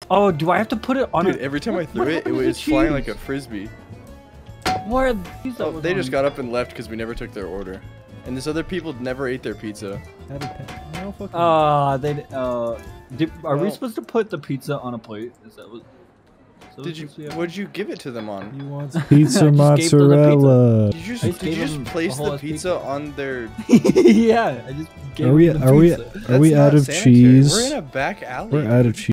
Oh, do I have to put it on? Dude, every time I threw it, it was flying like a frisbee. Where are these? Oh, they just got up and left because we never took their order. And these other people never ate their pizza. Are we supposed to put the pizza on a plate? Is that what? What'd you give it to them on? He wants pizza mozzarella. Did you just place the pizza on their? Yeah, I just gave Are we out of cheese? We're in a back alley. We're out of cheese.